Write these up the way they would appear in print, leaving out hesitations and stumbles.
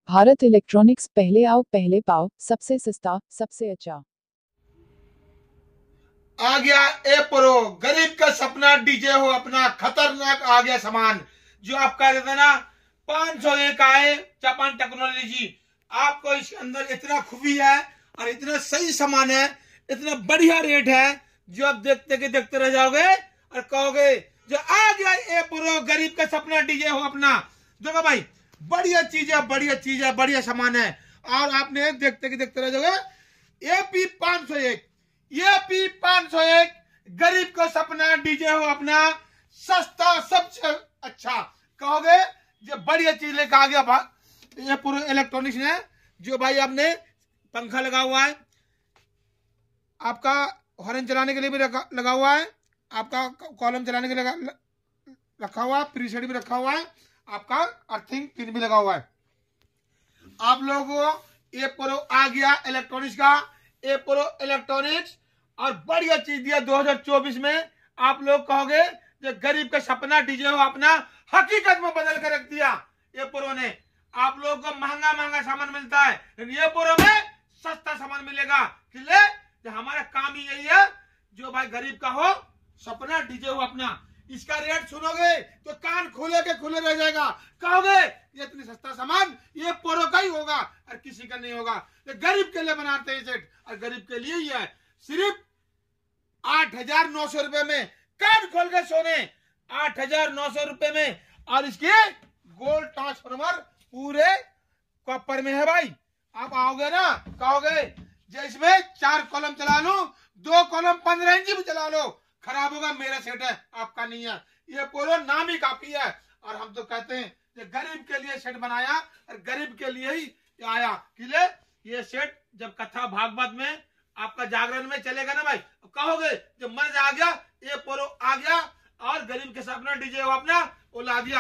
Bharat electronics, पहले आओ पहले पाओ, सबसे सस्ता सबसे अच्छा। आ गया ए प्रो, गरीब का सपना डीजे हो अपना, खतरनाक आ गया सामान। जो आप कह रहे थे ना 501 आए जापान टेक्नोलॉजी, आपको इसके अंदर इतना खूबी है और इतना सही सामान है, इतना बढ़िया रेट है, जो आप देखते के देखते रह जाओगे और कहोगे जो आ गया ए प्रो, गरीब का सपना डीजे हो अपना। देखो भाई, बढ़िया चीज है, बढ़िया चीज है, बढ़िया सामान है, और आपने देखते के देखते रह जाओगे। एपी 501, एपी 501, गरीब का सपना डीजे हो अपना, सस्ता सबसे अच्छा। कहोगे जो बढ़िया चीज लेकर आ गया ये पूरे इलेक्ट्रॉनिक्स ने। जो भाई आपने पंखा लगा हुआ है, आपका हॉर्न चलाने के लिए भी लगा हुआ है, आपका कॉलम चलाने के लिए रखा हुआ है, प्रीसेट भी रखा हुआ है, आपका अर्थिंग पिन भी लगा हुआ है। आप लोगों को ये प्रो आ गया इलेक्ट्रॉनिक्स का, ये प्रो इलेक्ट्रॉनिक्स, और बढ़िया चीज दिया 2024 में। आप लोग कहोगे जो गरीब का सपना डीजे हो अपना, हकीकत में बदल कर रख दिया ये प्रो ने। आप लोगों को महंगा महंगा सामान मिलता है, ये प्रो में सस्ता सामान मिलेगा। इसलिए हमारा काम ही यही है, जो भाई गरीब का हो सपना डीजे हो अपना। इसका रेट सुनोगे तो कान खोले के खुले रह जाएगा, कहोगे ये इतनी सस्ता सामान ये प्रो का ही होगा और किसी का नहीं होगा। ये गरीब के लिए बनाते हैं सेट, और गरीब के लिए ही है। सिर्फ 8,900 रुपए में, कान खोल के सोने 8,900 रुपए में, और इसके गोल्ड ट्रांसफार्मर पूरे कॉपर में है भाई। आप आओगे ना कहोगे जो इसमें 4 कॉलम चला लो, 2 कॉलम 15 इंची भी चला लो, खराब होगा, मेरा सेट है आपका नहीं है। ये प्रो नाम ही काफी है, और हम तो कहते हैं कि गरीब के लिए सेट बनाया और गरीब के लिए ही आया। किले ये सेट जब कथा भागवत में आपका जागरण में चलेगा ना भाई, कहोगे जब मर्ज आ गया ये प्रो आ गया, और गरीब के सपना डीजे अपना वो ला दिया।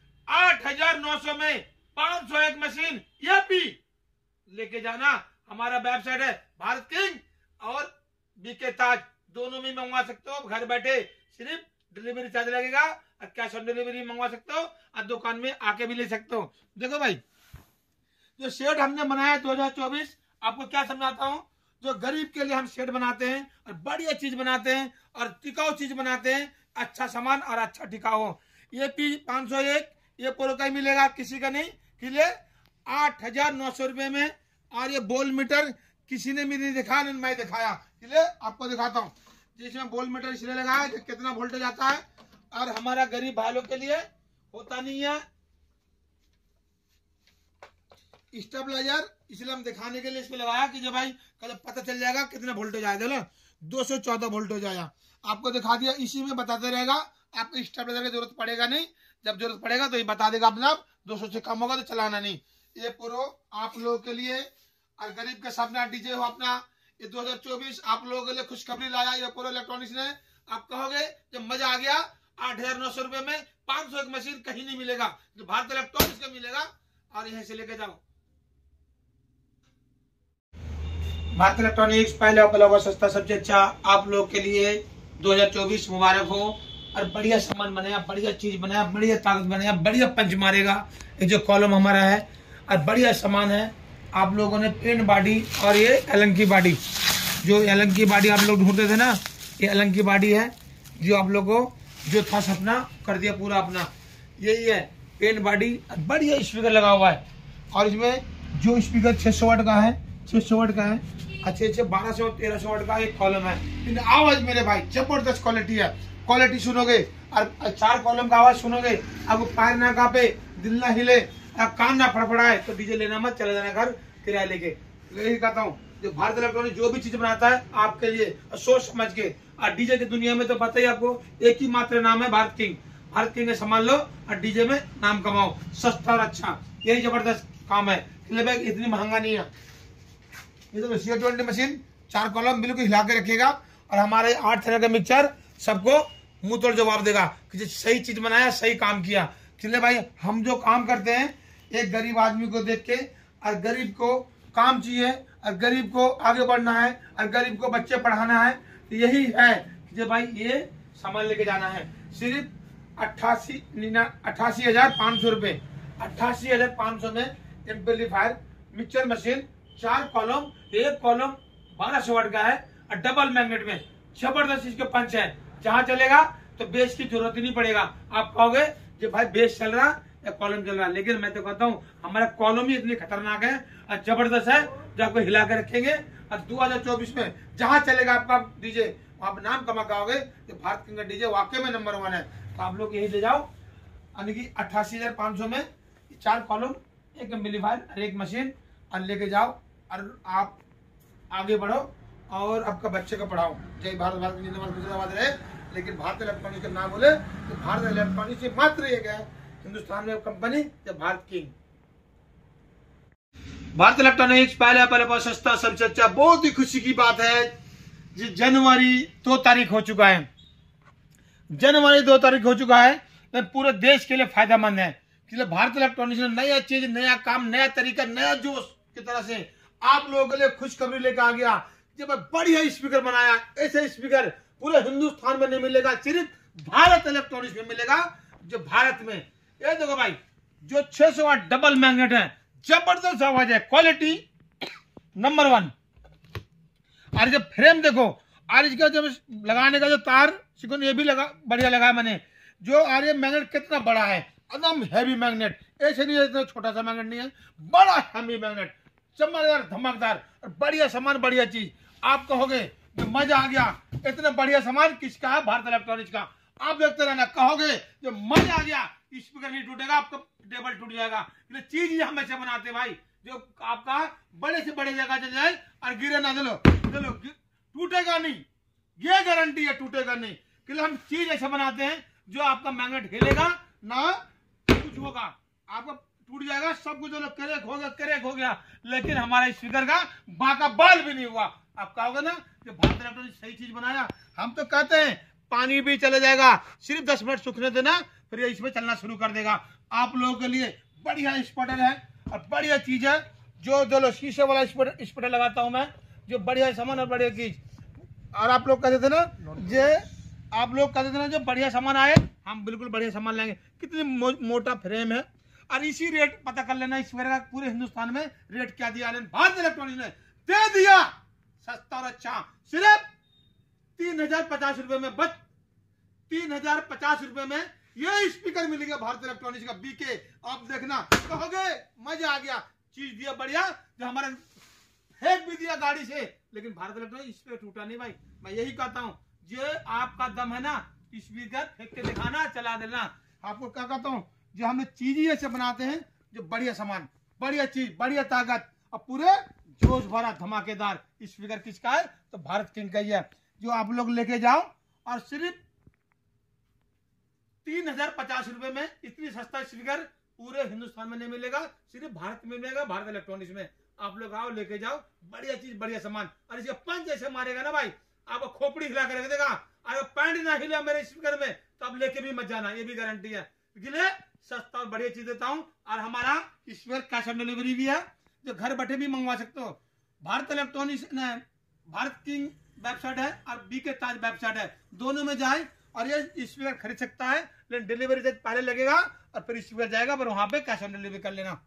8,900 में 501 मशीन ये भी लेके जाना। हमारा वेबसाइट है भारत किंग और बीके ताज, दोनों में मंगवा सकते हो घर बैठे। सिर्फ डिलीवरी चार्ज लगेगा, और कैश ऑन डिलीवरी मंगवा सकते हो, और दुकान में आके भी ले सकते हो। देखो भाई, जो शेड हमने बनाया 2024, आपको क्या समझाता हूँ। जो गरीब के लिए हम शेड बनाते हैं और बढ़िया चीज बनाते हैं और टिकाऊ चीज बनाते हैं, अच्छा सामान और अच्छा टिकाऊ हो। ये पी 501 ये प्रो का ही मिलेगा, किसी का नहीं। किले 8,900 रुपए में, और ये बोल मीटर किसी ने भी नहीं दिखाया, नहीं मैं दिखाया। किले आपको दिखाता हूँ, जिसमें बोल मीटर इसलिए लगा है कि कितना वोल्टेज आता है, और हमारा गरीब भाइयों के लिए होता नहीं है स्टेबलाइजर, इसलिए हम दिखाने के लिए इसमें लगाया कि जब भाई कल पता चल जाएगा कितना वोल्टेज आया। ना 214 वोल्टेज आया, आपको दिखा दिया, इसी में बताते रहेगा। आपको स्टेबलाइजर की जरूरत पड़ेगा नहीं, जब जरूरत पड़ेगा तो ये बता देगा अपने आप। 200 से कम होगा तो चलाना नहीं। ये प्रो आप लोगों के लिए और गरीब का सपना डीजे हो अपना, ये 2024 आप लोगों के लिए खुशखबरी लाया ये प्रो इलेक्ट्रॉनिक्स ने। आप कहोगे जब मजा आ गया, 8,900 रुपए में 501 मशीन कहीं नहीं मिलेगा, जो भारत इलेक्ट्रॉनिक्स का मिलेगा, और यहीं से लेके जाओ। भारत इलेक्ट्रॉनिक्स, पहले उपलब्ध सस्ता सबसे अच्छा। आप लोग के लिए 2024 मुबारक हो, और बढ़िया सामान बनाया, बढ़िया चीज बनाया, बढ़िया ताकत बनाया, बढ़िया पंच मारेगा। ये जो कॉलम हमारा है और बढ़िया सामान है। आप लोगों ने पेन बॉडी और ये एलन की बॉडी, जो एलन की बॉडी आप लोग ढूंढते थे ना, ये एलन की बॉडी है, जो आप लोगों को जो था सपना कर दिया पूरा अपना। यही है पेन बॉडी, बढ़िया स्पीकर लगा हुआ है, और इसमें जो स्पीकर 600 वाट का है, 600 वाट का है, अच्छे 1200 1300 वाट का एक कॉलम है। लेकिन आवाज मेरे भाई जबरदस्त क्वालिटी है, क्वालिटी सुनोगे और 4 कॉलम का आवाज सुनोगे, आपको पैर ना कांपे, दिल ना हिले, कान ना फड़फड़ाए, तो डीजे लेना मत, चले जाना घर किराया लेके। यही कहता हूँ, जो भारत इलेक्ट्रॉनिक जो भी चीज बनाता है आपके लिए सोच समझ के। और डीजे की दुनिया में तो पता ही आपको, एक ही मात्र नाम है भारत किंग। भारत किंग ने संभाल लो और डीजे में नाम कमाओ, सस्ता और अच्छा, यही जबरदस्त काम है। इतनी महंगा नहीं है। ये तो C20 मशीन 4 कॉलम बिल्कुल हिला के रखेगा, और हमारे 8 तरह का मिक्सचर सबको मुंह तोड़ जवाब देगा कि सही चीज बनाया, सही काम किया। इसलिए भाई हम जो काम करते हैं, एक गरीब आदमी को देख के, और गरीब को काम चाहिए, और गरीब को आगे बढ़ना है, और गरीब को बच्चे पढ़ाना है, तो यही है कि भाई ये सामान लेके जाना है। सिर्फ 88,500 रुपए, 88,500 में एम्पलीफायर, मिक्सर मशीन, 4 कॉलम, एक कॉलम 1200 वाट का है और डबल मैग्नेट में जबरदस्त इसके पंच है। जहां चलेगा तो बेस की जरूरत ही नहीं पड़ेगा। आप कहोगे कि भाई बेस चल रहा या कॉलम चल रहा, लेकिन मैं तो कहता हूँ हमारा कॉलम ही इतनी खतरनाक है और जबरदस्त है जो आपको हिला के रखेंगे। और 2024 में जहां चलेगा आपका डीजे, आप नाम कमा पाओगे कि भारत किंग का डीजे वाकई में नंबर 1 है। तो आप लोग यही ले जाओ, यानी कि 88,500 में 4 कॉलम, एक एम्पलीफायर और एक मशीन और लेके जाओ और आप आगे बढ़ो और आपका बच्चे को पढ़ाओ। जय भारत, भारत की जिंदाबाद रहे। लेकिन भारत इलेक्ट्रॉनिक्स का नाम बोले तो भारत इलेक्ट्रॉनिक्स से मात्र एक है हिंदुस्तान में कंपनी, या भारत किंग। भारत इलेक्ट्रॉनिक्स पहले बहुत सस्ता, सबसे अच्छा। बहुत ही खुशी की बात है जी, जनवरी 2 तारीख हो चुका है, जनवरी 2 तारीख हो चुका है, तो पूरे देश के लिए फायदेमंद है। इसलिए भारत इलेक्ट्रॉनिक्स ने नया चीज, नया काम, नया तरीका, नया जोश की तरह से आप लोगों के लिए खुशखबरी लेकर आ गया। जब बढ़िया स्पीकर बनाया, ऐसे स्पीकर पूरे हिंदुस्तान में नहीं मिलेगा, सिर्फ भारत इलेक्ट्रॉनिक्स में मिलेगा। जो भारत में ये देखो भाई, जो 600 वाट डबल मैग्नेट है, जबरदस्त आवाज है, क्वालिटी नंबर 1। और जब फ्रेम देखो, और इसका जब लगाने का जो तार सिकुन ये भी लगा, बढ़िया लगा है मैंने। जो और ये मैग्नेट कितना बड़ा है, एकदम हैवी मैग्नेट, ऐसे नहीं इतना छोटा सा मैग्नेट नहीं है, बड़ा हैवी मैग्नेट, चमकदार धमकदार और बढ़िया सामान, बढ़िया चीज। आप कहोगे जो मजा आ गया, इतना बढ़िया सामान किसका है? भारत इलेक्ट्रॉनिक्स का। आप देखते रहना, कहोगे जो मजा आ गया, स्पीकर नहीं टूटेगा, आपका टेबल टूट जाएगा। चीज ही हमेशा बनाते भाई, जो आपका बड़े से बड़े जगह चल जाए और गिरे ना, चलो टूटेगा नहीं, ये गारंटी है, टूटेगा नहीं। क्योंकि हम चीज ऐसा बनाते हैं जो आपका मैग्नेट हिलेगा ना, कुछ होगा, आपका टूट जाएगा सब कुछ, चलो करेक हो गया, लेकिन हमारा स्पीकर का बाका बाल भी नहीं हुआ। आप कहोगे ना कि भारत इलेक्ट्रॉनिक्स सही चीज बनाया। हम तो कहते हैं पानी भी चले जाएगा, सिर्फ 10 मिनट सूखने देना, फिर ये इसमें चलना शुरू कर देगा। आप लोगों के लिए बढ़िया स्पॉटर है और बढ़िया चीज है। जो शीशे वाला स्पॉटर लगाता हूं मैं, जो बढ़िया सामान और बढ़िया चीज। और आप लोग कहते थे ना जो बढ़िया सामान आए, हम बिल्कुल बढ़िया सामान लाएंगे। कितनी मोटा फ्रेम है, और इसी रेट पता कर लेना स्पीकर का पूरे हिंदुस्तान में रेट क्या दिया, भारत इलेक्ट्रॉनिक्स ने दे दिया सस्ता और अच्छा, सिर्फ 3,050 रुपए में। बस 3,050 रुपए में ये स्पीकर मिलेगा भारत इलेक्ट्रॉनिक्स का बीके। आप देखना, कहोगे मजा आ गया, चीज दिया बढ़िया, जो हमारा फेंक भी दिया गाड़ी से, लेकिन भारत इलेक्ट्रॉनिक्स स्पीकर टूटा नहीं भाई। मैं यही कहता हूँ, जो आपका दम है ना, स्पीकर फेंक के दिखाना, चला देना। आपको क्या कहता हूँ, जो हमें चीज ही ऐसे बनाते हैं, जो बढ़िया सामान, बढ़िया चीज, बढ़िया ताकत और पूरे जोश भरा धमाकेदार स्पीकर किसका है? तो भारत किंग का ही है, जो आप लोग लेके जाओ। और सिर्फ 3,050 रुपए में इतनी सस्ता स्पीकर पूरे हिंदुस्तान में नहीं मिलेगा, सिर्फ भारत में मिलेगा, भारत इलेक्ट्रॉनिक्स में। आप लोग आओ, लेके जाओ, बढ़िया चीज, बढ़िया सामान। और इसका पंच जैसे मारेगा ना भाई, आपको खोपड़ी हिला कर रख देगा। अगर पैंट ना हिले मेरे स्पीकर में तो आप लेके भी मत जाना, ये भी गारंटी है। इसलिए सस्ता और बढ़िया चीज देता हूं। और हमारा स्पीकर कैश ऑन डिलीवरी भी है, जो घर बैठे भी मंगवा सकते हो। भारत इलेक्ट्रॉनिक्स ने भारत किंग वेबसाइट है और बीके ताज वेबसाइट है, दोनों में जाए और ये स्पीकर खरीद सकता है, लेकिन डिलीवरी चार्ज पहले लगेगा और फिर स्पीकर जाएगा, पर वहां पे कैश ऑन डिलीवरी कर लेना।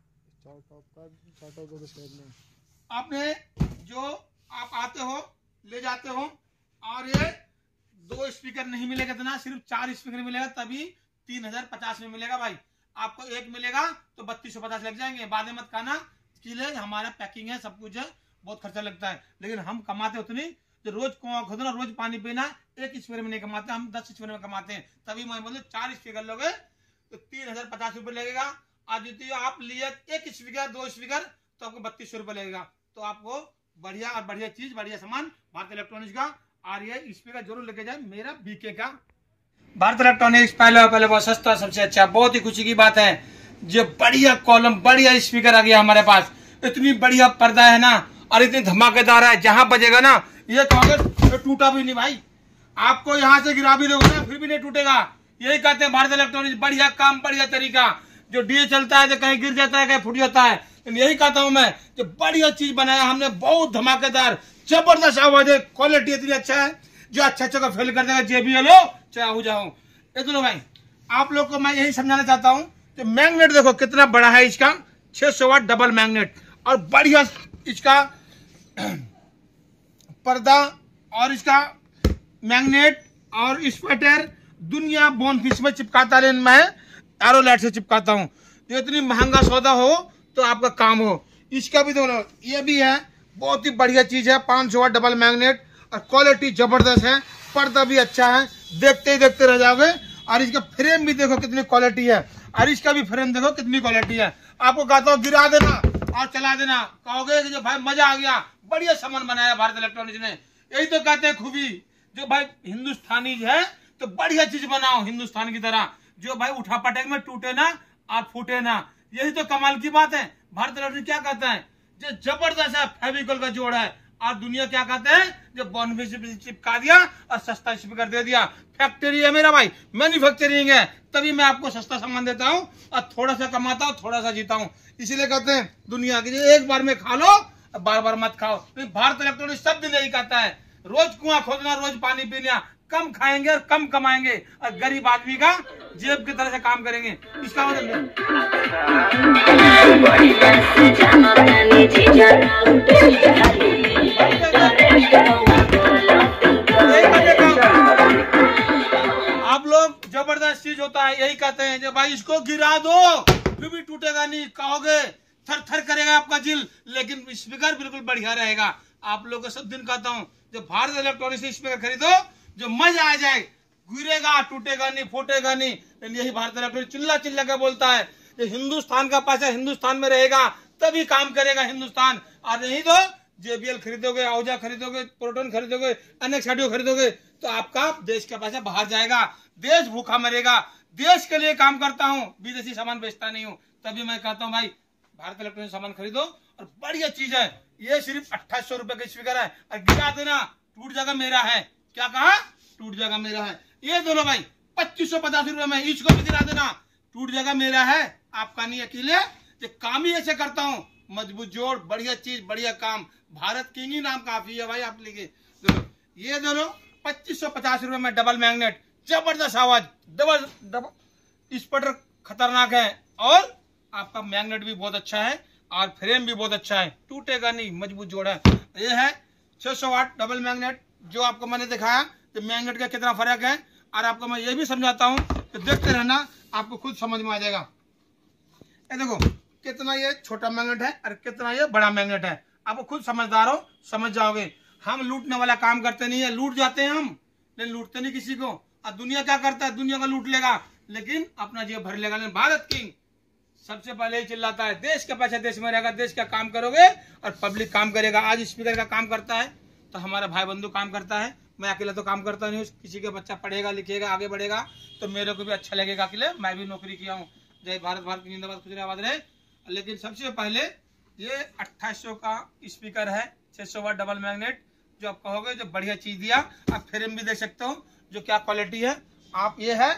आपने जो आप आते हो, ले जाते हो, और ये 2 स्पीकर नहीं मिलेगा इतना, सिर्फ 4 स्पीकर मिलेगा, तभी 3,050 में मिलेगा भाई। आपको एक मिलेगा तो 3250 लग जाएंगे। बाद में मत खाना, इसलिए हमारा पैकिंग है, सब कुछ है, बहुत खर्चा लगता है, लेकिन हम कमाते उतनी, जो रोज कुआं खोदना, रोज पानी पीना, एक स्पीकर में नहीं कमाते, हम 10 स्पीकर में कमाते हैं। तभी मैं बोलूँ 4 स्पीकर लोगे तो 3,050 रुपये लगेगा। आज यदि आप लिए 1 स्पीकर, 2 स्पीकर, तो आपको 3200 रुपये लगेगा। तो आपको बढ़िया और बढ़िया चीज, बढ़िया सामान भारत इलेक्ट्रॉनिक्स का। और ये स्पीकर जरूर लेके जाए, मेरा बीके का। भारत इलेक्ट्रॉनिक्स पहले बहुत सस्ता, सबसे अच्छा। बहुत ही खुशी की बात है, जो बढ़िया कॉलम, बढ़िया स्पीकर आ गया हमारे पास। इतनी बढ़िया पर्दा है ना, और इतनी धमाकेदार है, जहां बजेगा ना, ये कहोगे टूटा भी नहीं भाई। आपको यहाँ से गिरा भी दोगे ना, फिर भी नहीं टूटेगा। यही कहते हैं भारत इलेक्ट्रॉनिक्स, बढ़िया काम, बढ़िया तरीका। जो डीजे चलता है तो कहीं गिर जाता है, कहीं फूट जाता है, यही कहता हूं मैं, जो बढ़िया चीज बनाया हमने, बहुत धमाकेदार, जबरदस्त आवाज है, क्वालिटी इतनी अच्छा है, जो अच्छा को फेल कर देगा, JBL हो चाहे हो जाओ। ये दोनों भाई, आप लोग को मैं यही समझाना चाहता हूँ कि मैग्नेट देखो कितना बड़ा है इसका, 600 वाट डबल मैग्नेट और बढ़िया इसका पर्दा और इसका मैग्नेट और स्वेटर दुनिया बोनफिश में चिपकाता लेकिन मैं एरोलाइट से चिपकाता हूँ। तो इतनी महंगा सौदा हो तो आपका काम हो। इसका भी दोनों ये भी है, बहुत ही बढ़िया चीज है। 500 वाट डबल मैग्नेट और क्वालिटी जबरदस्त है, पर्दा भी अच्छा है, देखते ही देखते रह जाओगे। और इसका फ्रेम भी देखो कितनी क्वालिटी है और इसका भी फ्रेम देखो कितनी क्वालिटी है। आपको कहता हूँ गिरा देना और चला देना, कहोगे कि जो भाई मजा आ गया, बढ़िया सामान बनाया भारत इलेक्ट्रॉनिक्स ने। यही तो कहते हैं खूबी, जो भाई हिंदुस्तानी है तो बढ़िया चीज बनाओ हिंदुस्तान की तरह, जो भाई उठा पटक में टूटे ना और फूटे ना। यही तो कमाल की बात है। भारत इलेक्ट्रॉनिक्स क्या कहता है, जो जबरदस्त है फेविकोल का जोड़ है। और दुनिया क्या कहते हैं, जो बॉन्डफिश चिपका दिया और सस्ता स्पीकर दे दिया। फैक्ट्री है मेरा भाई, मैन्युफैक्चरिंग है, तभी मैं आपको सस्ता सामान देता हूँ और थोड़ा सा कमाता हूँ, थोड़ा सा जीता हूँ। इसीलिए कहते हैं दुनिया की एक बार में खा लो, बार बार मत खाओ। भारत इलेक्ट्रॉनिक्स सब दिन यही कहता है, रोज कुआं खोदना, रोज पानी पीना, कम खाएंगे और कम कमाएंगे और गरीब आदमी का जेब की तरह से काम करेंगे। इसका मतलब आप लोग जबरदस्त चीज होता है, यही कहते हैं जो भाई इसको गिरा दो फिर भी टूटेगा नहीं, कहोगे थर थर करेगा आपका दिल, लेकिन स्पीकर बिल्कुल बढ़िया रहेगा। आप लोग को सब दिन कहता हूँ, जो भारत इलेक्ट्रॉनिक्स से स्पीकर खरीदो, जो मजा आ जाए, गिरेगा टूटेगा नहीं, फूटेगा नहीं। यही भारत इलेक्ट्रॉनिक्स चिल्ला चिल्ला के बोलता है, ये हिंदुस्तान का पैसा हिंदुस्तान में रहेगा तभी काम करेगा हिंदुस्तान। और नहीं तो JBL खरीदोगे, आहूजा खरीदोगे, प्रोटॉन खरीदोगे, NX ऑडियो खरीदोगे तो आपका देश का पैसा बाहर जाएगा, देश भूखा मरेगा। देश के लिए काम करता हूँ, विदेशी सामान बेचता नहीं हूँ, तभी मैं कहता हूँ भाई भारत इलेक्ट्रॉनिक्स सामान खरीदो और बढ़िया चीज है। ये सिर्फ 2800 रुपए का स्पीकर है और गिरा देना टूट जाएगा मेरा है। क्या कहा, टूट जाएगा मेरा है। ये दोनों भाई 2550 रुपए में, इसको भी गिरा देना, टूट जाएगा मेरा है, आपका नहीं। अकेले ये काम ही ऐसे करता हूँ, मजबूत जोड़, बढ़िया चीज, बढ़िया काम, भारत किंग ही नाम काफी है भाई आप लिखे। ये दोनों 2550 रुपए में डबल मैग्नेट, जबरदस्त आवाज, डबल स्पीकर खतरनाक है और आपका मैग्नेट भी बहुत अच्छा है और फ्रेम भी बहुत अच्छा है, टूटेगा नहीं, मजबूत जोड़ है। ये है 600 वाट डबल मैग्नेट, जो आपको मैंने दिखाया कि मैग्नेट का कितना फर्क है। और आपको मैं ये भी समझाता हूँ तो देखते रहना, आपको खुद समझ में आ जाएगा। ये देखो कितना ये छोटा मैग्नेट है और कितना ये बड़ा मैग्नेट है, आपको खुद समझदार हो समझ जाओगे। हम लूटने वाला काम करते नहीं है, लूट जाते हैं हम, लेकिन लूटते नहीं किसी को। और दुनिया क्या करता है, दुनिया का लूट लेगा लेकिन अपना जेब भर लेगा। लेकिन भारत किंग सबसे पहले ही चिल्लाता है, देश का पैसा देश में रहेगा, देश का काम करोगे और पब्लिक काम करेगा। आज स्पीकर का काम करता है तो हमारा भाई बंधु काम करता है, मैं अकेला तो काम करता नहीं हूँ। किसी का बच्चा पढ़ेगा लिखेगा आगे बढ़ेगा तो मेरे को भी अच्छा लगेगा, अकेले मैं भी नौकरी किया हूँ। जय भारत, भारत की जिंदाबाद, खुश रहे, आबाद रहे। लेकिन सबसे पहले ये 2800 का स्पीकर है, 600 वाट डबल मैग्नेट, जो आप कहोगे जो बढ़िया चीज दिया। आप फ्रेम भी देख सकते हो जो क्या क्वालिटी है। आप ये है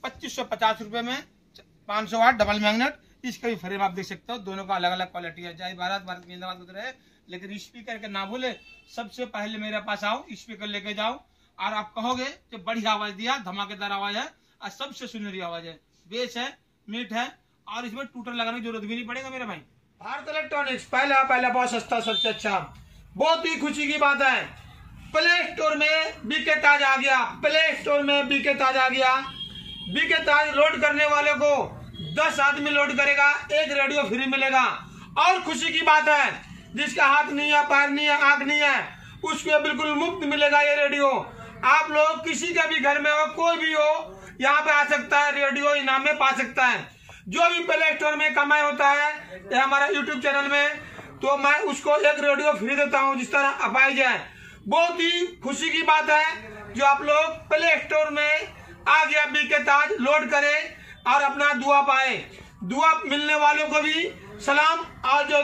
2550 रुपए में 500 वाट डबल मैग्नेट, इसका भी फ्रेम आप देख सकते हो, दोनों का अलग अलग क्वालिटी है। जय भारत, भारत की जिंदाबाद खुश रहे। लेकिन स्पीकर के ना भूले, सबसे पहले मेरे पास आओ, स्पीकर लेके जाओ और आप कहोगे जो बढ़िया आवाज दिया, धमाकेदार आवाज है और सबसे सुनहरी आवाज है, बेस है, मीट है और इसमें टूटर लगाने की जरूरत भी नहीं पड़ेगा मेरे भाई। भारत इलेक्ट्रॉनिक्स पहला बहुत सस्ता, सबसे अच्छा। बहुत ही खुशी की बात है, प्ले स्टोर में बीके ताज आ गया, प्ले स्टोर में बीके ताज आ गया। बीके ताज लोड करने वाले को 10 आदमी लोड करेगा, एक रेडियो फ्री मिलेगा। और खुशी की बात है, जिसका हाथ नहीं है, पैर नहीं है, आंख नहीं है, उसको बिल्कुल मुफ्त मिलेगा ये रेडियो। आप लोग किसी का भी घर में हो, कोई भी हो, यहाँ पे आ सकता है, रेडियो इनाम में पा सकता है। जो भी प्ले स्टोर में कमाई होता है ये हमारा यूट्यूब चैनल में, तो मैं उसको एक रेडियो फ्री देता हूँ, जिस तरह अपाई जाए। बहुत ही खुशी की बात है जो आप लोग प्ले स्टोर में आ गया बीके ताज, लोड करे और अपना दुआ पाए। दुआ मिलने वालों को भी सलाम, और जो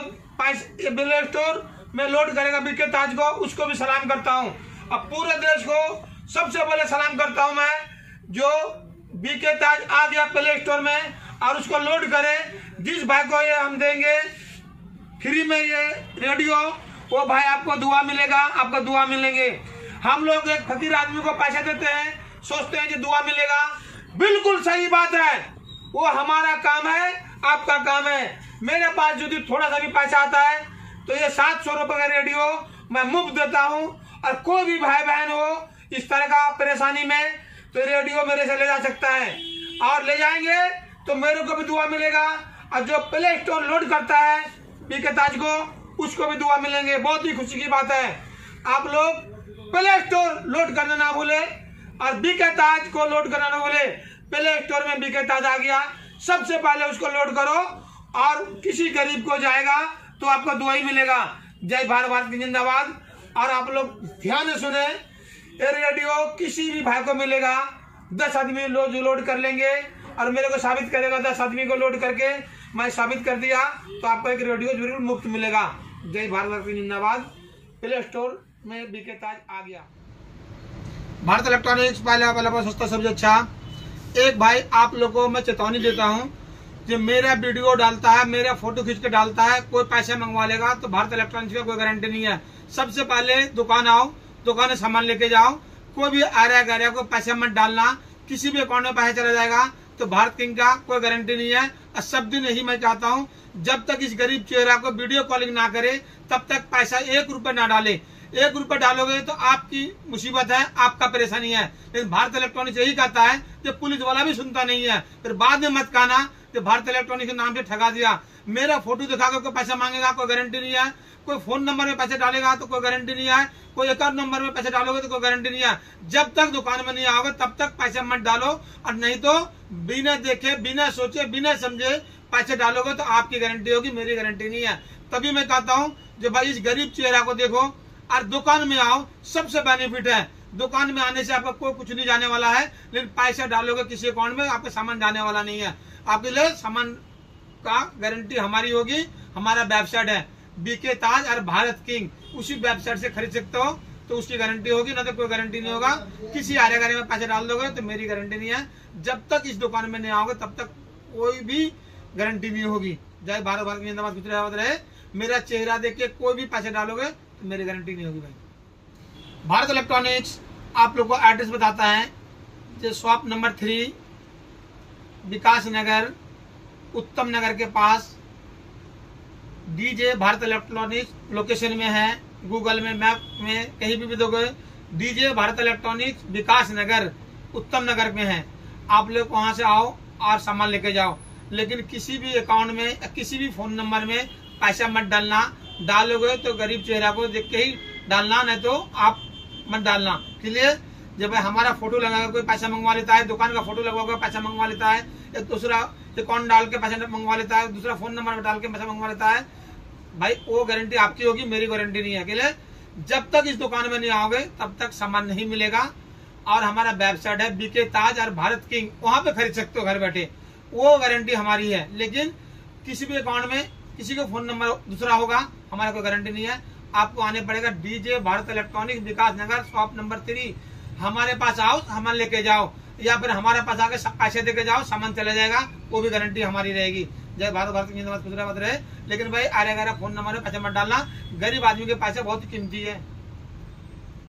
प्ले स्टोर में लोड करेगा बीके ताज को, उसको भी सलाम करता हूं। अब पूरे देश को सबसे पहले सलाम करता हूं मैं, जो बीके ताज आ गया प्ले स्टोर में और उसको लोड करे। जिस भाई को ये हम देंगे फ्री में ये रेडियो, वो भाई आपको दुआ मिलेगा, आपको दुआ मिलेंगे। हम लोग एक फकीर आदमी को पैसे देते हैं, सोचते हैं कि दुआ मिलेगा, बिल्कुल सही बात है। वो हमारा काम है, आपका काम है। मेरे पास यदि थोड़ा सा भी पैसा आता है तो ये 700 रुपए का रेडियो मैं मुफ्त देता हूँ। और कोई भी भाई बहन हो इस तरह का परेशानी में तो रेडियो मेरे से ले जा सकता है, और ले जाएंगे तो मेरे को भी दुआ मिलेगा, और जो प्ले स्टोर लोड करता है बीके ताज को उसको भी दुआ मिलेंगे। बहुत ही खुशी की बात है। आप लोग प्ले स्टोर लोड करना ना भूले और बीके ताज को लोड करना ना भूले। प्ले स्टोर में बीके ताज आ गया, सबसे पहले उसको लोड करो और किसी गरीब को जाएगा तो आपको दुआ ही मिलेगा। जय भारत की जिंदाबाद। और आप लोग ध्यान से सुने, ये रेडियो किसी भी भाई को मिलेगा। 10 आदमी लोड कर लेंगे और मेरे को साबित करेगा, 10 आदमी को लोड करके मैं साबित कर दिया तो आपको एक रेडियो जरूर मुफ्त मिलेगा। जय भारत की जिंदाबाद। प्ले स्टोर में बीके ताज आ गया। भारत इलेक्ट्रॉनिक्स पहले सस्ता सबसे अच्छा। एक भाई आप लोगों को मैं चेतावनी देता हूँ, जो मेरा वीडियो डालता है, मेरा फोटो खींच के डालता है, कोई पैसे मंगवा लेगा तो भारत इलेक्ट्रॉनिक्स का कोई गारंटी नहीं है। सबसे पहले दुकान आओ, दुकान से सामान लेके जाओ। कोई भी आर्या गैरिया को पैसे मत डालना, किसी भी अकाउंट में पैसा चला जाएगा तो भारत किंग का कोई गारंटी नहीं है। और सब दिन यही मैं चाहता हूँ, जब तक इस गरीब चेहरा को वीडियो कॉलिंग ना करे तब तक पैसा 1 रुपए ना डाले। 1 रुपए डालोगे तो आपकी मुसीबत है, आपका परेशानी है। लेकिन भारत इलेक्ट्रॉनिक्स यही कहता है कि पुलिस वाला भी सुनता नहीं है। फिर बाद में मत कहना कि भारत इलेक्ट्रॉनिक्स के नाम से ठगा दिया। मेरा फोटो दिखाकर कोई पैसा मांगेगा, कोई गारंटी नहीं है। कोई फोन नंबर में पैसे डालेगा तो कोई गारंटी नहीं है। कोई अकाउंट नंबर में पैसे डालोगे तो कोई गारंटी नहीं है। जब तक दुकान में नहीं आओगे तब तक पैसे मत डालो, और नहीं तो बिना देखे, बिना सोचे, बिना समझे पैसे डालोगे तो आपकी गारंटी होगी, मेरी गारंटी नहीं है। तभी मैं कहता हूँ जो भाई इस गरीब चेहरा को देखो और दुकान में आओ, सबसे बेनिफिट है। दुकान में आने से आपका कोई कुछ नहीं जाने वाला है, लेकिन पैसा डालोगे किसी अकाउंट में आपका सामान जाने वाला नहीं है। आपके लिए सामान का गारंटी हमारी होगी। हमारा वेबसाइट है बीके ताज और भारत किंग, उसी वेबसाइट से खरीद सकते हो तो उसकी गारंटी होगी, ना तो कोई गारंटी नहीं होगा। किसी आरे गारे में पैसे डाल दोगे तो मेरी गारंटी नहीं है। जब तक इस दुकान में नहीं आओगे तब तक कोई भी गारंटी नहीं होगी। जय भारत की जिंदाबाद, कुछ रहे। मेरा चेहरा देख के कोई भी पैसे डालोगे तो मेरी गारंटी नहीं होगी भाई। भारत इलेक्ट्रॉनिक्स आप लोग को एड्रेस बताता है, जो शॉप नंबर 3 विकास नगर उत्तम नगर के पास डीजे भारत इलेक्ट्रॉनिक्स लोकेशन में है। गूगल में मैप में कहीं भी दोगे डीजे भारत इलेक्ट्रॉनिक्स विकास नगर उत्तम नगर में है। आप लोग वहां से आओ और सामान लेके जाओ, लेकिन किसी भी अकाउंट में या किसी भी फोन नंबर में पैसा मत डालना। डालोगे तो गरीब चेहरा को देख के ही डालना, नहीं तो आप मत डालना। क्लियर? जब हमारा फोटो लगाकर कोई पैसा मंगवा लेता है, दुकान का फोटो लगवा कर पैसा मंगवा लेता है, एक दूसरा अकाउंट डाल के पैसा मंगवा लेता है, दूसरा फोन नंबर डाल के पैसा मंगवा लेता है, भाई वो गारंटी आपकी होगी, मेरी गारंटी नहीं है। क्लियर? जब तक इस दुकान में नहीं आओगे तब तक सामान नहीं मिलेगा। और हमारा वेबसाइट है बीके ताज और भारत किंग, वहां पे खरीद सकते हो घर बैठे, वो गारंटी हमारी है। लेकिन किसी भी अकाउंट में किसी का फोन नंबर दूसरा होगा, हमारा कोई गारंटी नहीं है। आपको आने पड़ेगा DJ Bharat electronics Vikas Nagar shop number 3। हमारे पास आओ, सामान लेके जाओ, या फिर हमारे पास आके पैसे देके जाओ, सामान चला जाएगा, वो भी गारंटी हमारी रहेगी। जय भारत की जिंदाबाद, खुश रहे। लेकिन भाई आरे गहरा फोन नंबर में पैसे मत डालना, गरीब आदमी के पैसे बहुत कीमती है।